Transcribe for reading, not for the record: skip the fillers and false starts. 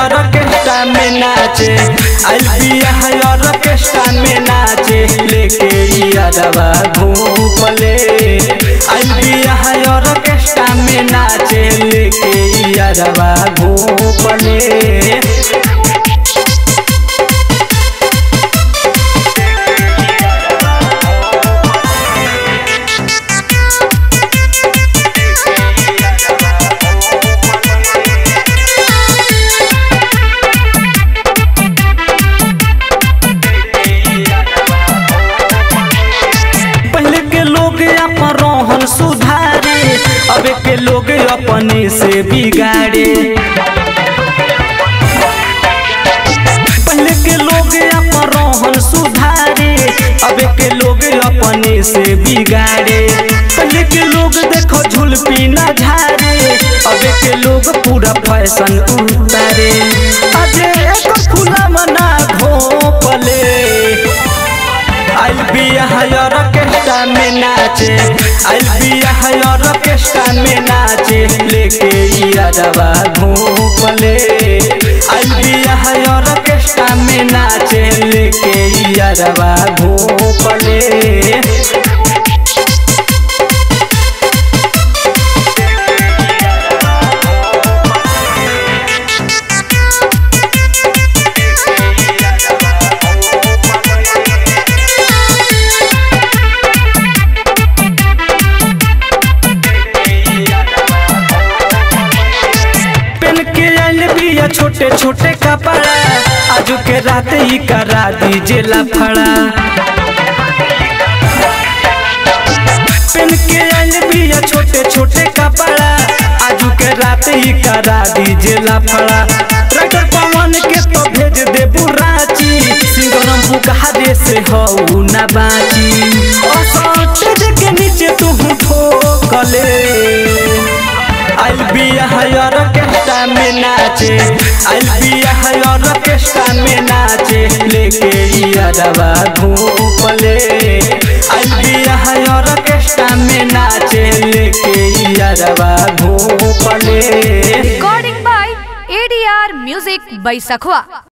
Orchestra में नाचे, आइल बिया है ऑर्केस्ट्रा में नाचे, लेके यादवा घूपले। आइल बिया है ऑर्केस्ट्रा में नाचे, लेके यादवा घूपले। सुधारे अब के लोग अपने से बिगाड़े, पहले के लोग अपन रोहन सुधारे, अब के लोग अपने से बिगाड़े। पहले के लोग देखो झुलपी न झारे, अब के लोग पूरा फैशन उतारे। अजे एक खुला मना घोपले, आइल बिया है ऑर्केस्ट्रा में नाचे, आइल बिया है ऑर्केस्ट्रा में नाचे, लेके यादवा घूपले। आइल बिया है ऑर्केस्ट्रा में नाचे, लेके यादवा घूपले। छोटे छोटे कपड़ा आजू के रात ही करा दीजिए लफड़ा, पेन के आइल बिया छोटे छोटे कपड़ा आजू के रात ही करा दीजिए लफड़ा। राइटर पवन के तो भेज दे बुराची, सिंगरम बुकहारे से हो न बाची, स्टेज के नीचे तू ठोकले। आइल बिया है ऑर्केस्ट्रा में नाचे, आइल बिया है ऑर्केस्ट्रा में नाचे, लेके यादवा घूपले। आइल बिया है ऑर्केस्ट्रा में नाचे, लेके यादवा घूपले। Recording by ADR music by सखवा।